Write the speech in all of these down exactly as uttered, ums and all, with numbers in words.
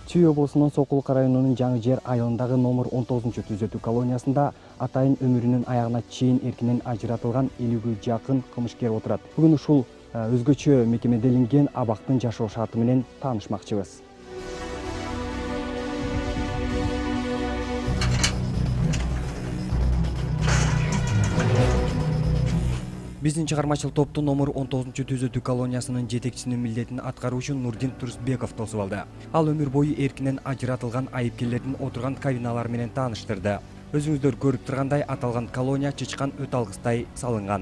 Чүй облусунун Сокулук районунун Жаңы Жер айылындагы номер он тогузунчу түзөтүү колониясында атайын өмүрүнүн аягына чейин эркинен ажыратылган элүүгө жакын кылмышкер отурат. Бүгүн ушул өзгөчө мекемеделинген абактын жашоо шарты менен таанышмакчыбыз. Биздин чыгармачыл топту номер он тогузунчу түзөтүү колониясынын жетекчисинин милдетин аткаруучу Нурдин Турсбеков тосуп алды. Ал өмүр бою эркинен ажыратылган айыпкерлердин отурган кабиналары менен тааныштырды. Өзүңүздөр көрүп тургандай, аталган колония чычкан өт алгыстай салынган.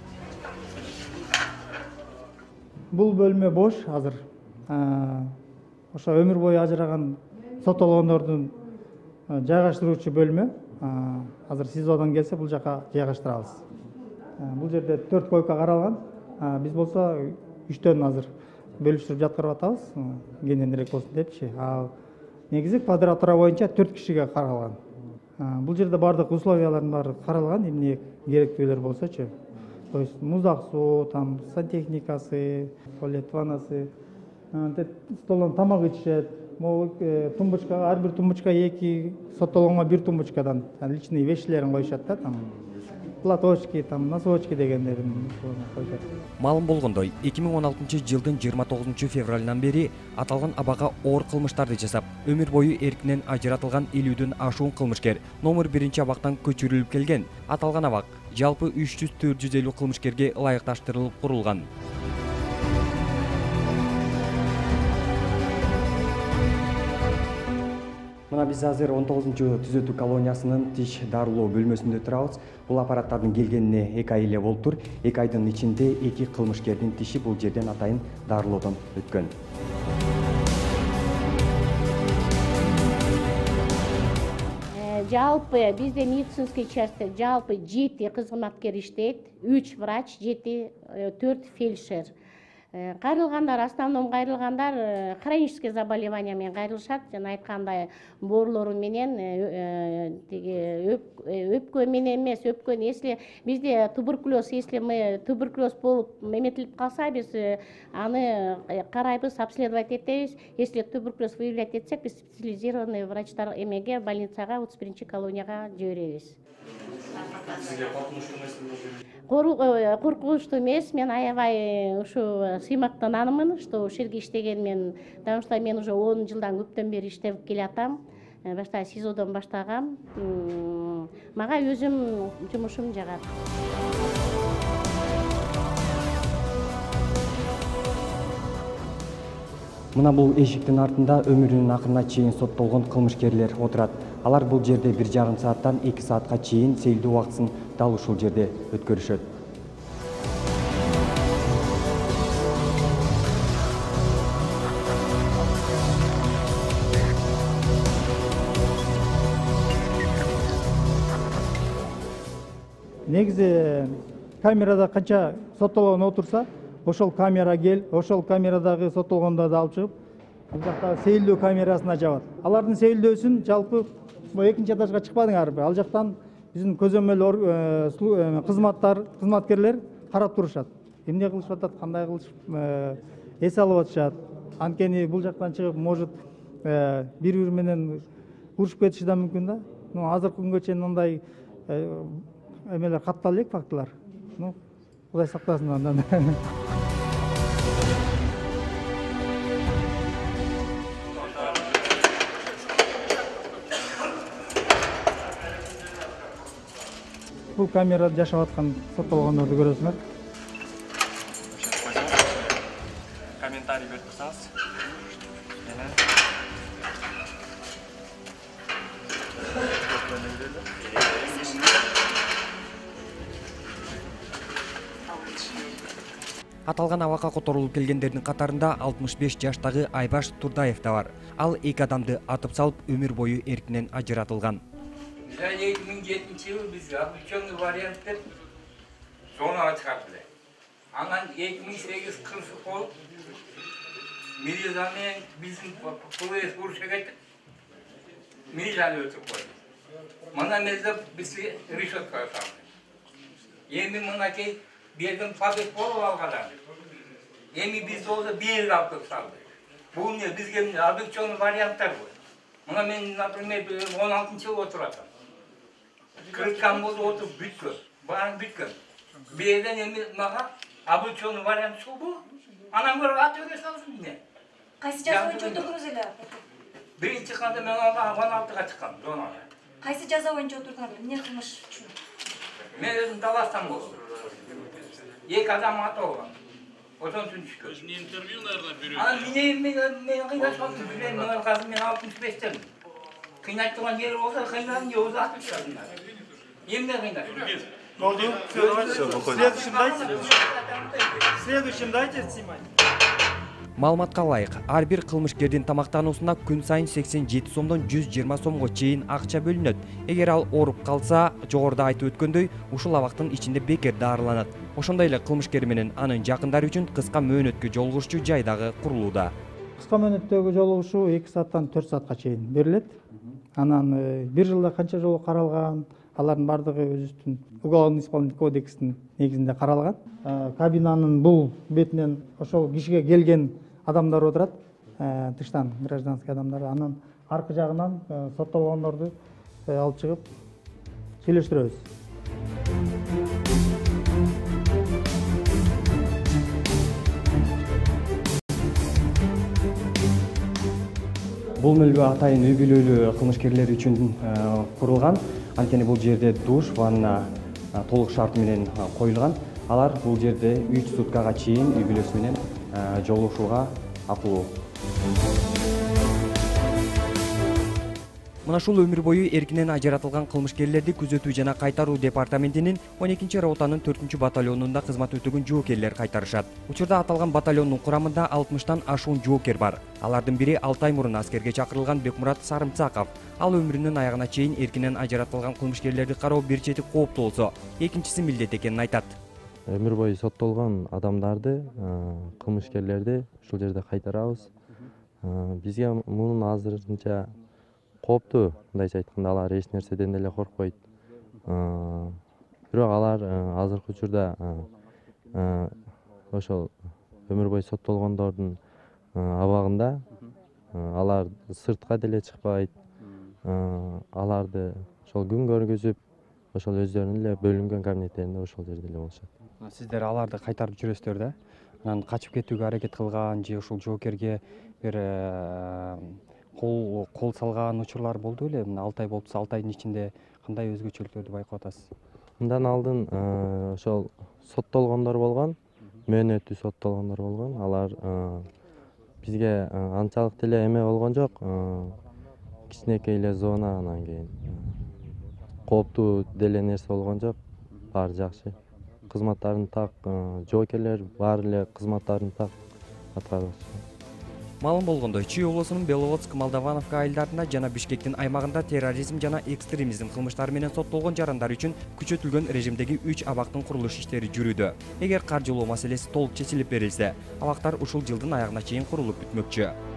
Бул бөлмө бош азыр. Ошо өмүр бою ажыраган соттолгондордун жайгаштыруучу бөлмө. Азыр СИЗОдон келсе бул жака жайгаштырабыз. Бул жерде төрт койка каралган. Биз болсо үчтөн азыр бөлүштүрүп жаткырып атабыз. Кененирээк болсун депчи. Негизи квадратура боюнча төрт кишиге каралган. Бул жерде бардык условиялардын баары каралган, эмне керектүүлөр болсочу. То есть муздак суу, там сантехникасы, туалет, ваннасы, столдон тамак ичишет. Могу тумбочка, ар бир тумбочка эки, соттолгонго бир тумбочкадан личный вещилерин коюшат да, там платочки, там носочки дегендерин коюшат. Маалым болгондой, эки миң он алтынчы жылдын жыйырма тогузунчу февралынан бери аталган абага оор кылмыштарды жасап, өмүр бою эркинен ажыратылган элүүдөн ашуун кылмышкер номер биринчи абактан көчүрүлүп келген. Аталган абак жалпы үч жүз төрт жүз элүү кылмышкерге ылайыкташтырылып курулган. Мына биз азыр он тогузунчу түзөтүү колониясынын тиш дарылоо бөлмөсүндө турабыз. Бул аппараттардын келгенине эки ай эле болуптур. эки айдын ичинде эки кылмышкердин тиши бул жерден атайын дарылоодон өткөн. Жалпы бизде медицинский частьте жалпы жети кызматкер иштейт, үч врач, жети, төрт фельдшер. Кайрылгандар, основном кайрылгандар хронический заболевание менен кайрылышат. Жана айткандай боорлору менен тиги өпкө менен эмес, өпкөн если бизде туберкулез, если мы туберкулез болуп эметилип калса, биз аны карайбыз, обследовать этебиз. Если туберкулез выявлять этсек, биз специализированный врачтар эмеге, больницага, отуз биринчи колонияга жиберебиз. Коркунучтуу эмес, мен аябай ушу сыймактанамын, что ушул жерге иштегенимен, потому что мен уже он жылдан көптөн бери иштеп келатам. Башта СИЗОдон баштагам. Мага өзүм жумушум жагат. Мына бул эшиктин артында өмүрүнүн акырына чейин соттолгон кылмышкерлер отурат. Алар бул жерде бир жарым сааттан эки саатка чейин сейилдүү убактысын дал ушул жерде өткөрүшөт. Негизи камерада канча соттолгон отурса, ошол камера кел, ошол камерадагы соттолгондорду алып чыгып, бул жакта сейилдөө камерасына жабат. Алардын сейилдөөсүн жалпы экинчи этажга чыкпадыңарбы? Ал жактан биздин көзөмөл кызматтар, кызматкерлер карап турушат. Эмне кылышып атат, кандай кылышып эс алып атышат. Анткени бул жактан чыгып, может бири-бири менен урушуп кетиши да мүмкүн да. Ну, азыркы күнгө чейин мындай эмелер каттала элек фактылар. Ну, Кудай сактасын андан. Бул камерада жашап аткан соттолгондорду көрөсүңөр. Комментарий берип турсаңыз. Аталган абакка которулуп келгендердин катарында алтымыш беш жаштагы Айбаш Турдаев да бар. Ал эки адамды атып салып, өмүр бою эркинен ажыратылган. эки миң жетинчи жылы биз облегченный вариант деп сонага чыгарды. Анан эки миң сегиз кырсык болуп, милиция менен биздин ПВС уруша кетип, милицияны өтүп койду. Мына мезде бизди решеткага салды. Эми мынакей берген пакет болуп алган. Эми биз болсо бир алып салды. Бұл не бізге объективный варианттар ғой. Мына мен, например, он алтыншы жыл отыратым. Кырыткан болды отырып бүйткен, барын бүйткен. Бейден еме маға объективный вариант сол бұл. Анам көріп ат өге салсын не? Қайсы жаза ойынша отырдыңыз елі? Бірінші қанда мен он алтыға шыққам, зонаға. Қайсы жаза ойынша отырдыңыз? Не қылмыш үшін? Мен өзім таластан болдым. Екі адам аты олған. Одан түн түшкен. Не интервью, наверное, берете? Ана мен қиғаш болдым. Мен қазір мен алтыншы бестен. Қинайт тұрған жері болса, қиналын еуіз атып шығадыңдар. Емде қинайт. Следующим дайте. Следующим дайте снимать. Маалыматка ылайык, ар бир кылмышкердин тамактануусуна күн сайын сексен жети сомдон жүз жыйырма сомго чейин акча бөлүнөт. Эгер ал ооруп калса, жогоруда айтып өткөндөй, ушул абактын ичинде бекер даарыланат. Ошондой эле кылмышкер менен анын жакындары үчүн кыска мөөнөткө жолугушчу жай дагы курулууда. Кыска мөөнөттөгү жолугушуу эки сааттан төрт саатка чейин берилет. Анан бир жылда канча жолу каралган, алардын бардыгы өзүбүздүн уголовно-исполнительный кодекстин негизинде каралган. Кабинанын бул бетинен ошол кишиге келген адамдар отурат, тыштан гражданский адамдар. Анан аркы жагынан соттолгондорду алып чыгып сүйлөштүрөбүз. Бул мөлбө атайын үй бүлөлүү кылмышкерлер үчүн курулган. Анткени бул жерде душ, ванна толук шарт менен коюлган. Алар бул жерде үч суткага чейин үй бүлөсү менен жолугушууга акылуу. Мына ушул өмүр бою эркинен ажыратылган кылмышкерлерди күзөтүү жана кайтаруу департаментинин он экинчи ротанын төртүнчү батальонунда кызмат өтөгөн жоокерлер кайтарышат. Учурда аталган батальондун курамында алтымыштан ашуун жоокер бар. Алардын бири алты ай мурун аскерге чакырылган Бекмурат Сарымсаков. Ал өмүрүнүн аягына чейин эркинен ажыратылган кылмышкерлерди кароо бир чети кооптуу болсо, экинчиси милдет экенин айтат. Өмүр бою соттолгон адамдарды, кылмышкерлерди ушул жерде кайтарабыз. Бизге мунун азырынча кооптуу, мындайча айтканда алар эч нерседен деле коркпойт. Бирок алар азыркы учурда ошол өмүр бою соттолгондордун абагында алар сыртка деле чыкпайт. Аларды ошол күн көргөзүп, ошол өздөрүнүн эле бөлүнгөн кабинеттеринде ошол жерде эле болушат. Сиздер аларды кайтарып жүрөсүздөр да? Анан качып кетүүгө аракет кылган же ушул жоокерге бир кол кол салган учурлар болду беле? алты ай болупса, алты айдын ичинде кандай өзгөчөлүктөрдү байкап атасыз? Мындан алдын ошол соттолгондор болгон, мөөнөттүү соттолгондор болгон. Алар бизге анчалык деле эме болгон жок. Кичинекей эле зона, анан кийин кооптуу деле нерсе болгон жок. Баары жакшы. Кызматтарын так, жоокерлер баары эле кызматтарын так аткарып. Маалым болгондой, Чүй облусунун Беловодск, Молдавановка айылдарында жана Бишкектин аймагында терроризм жана экстремизм кылмыштары менен соттолгон жарандар үчүн күчөтүлгөн режимдеги үч абактын курулуш иштери жүрүүдө. Эгер каржылоо маселеси толук чечилип берилсе, абактар ушул жылдын аягына чейин курулуп бүтмөкчү.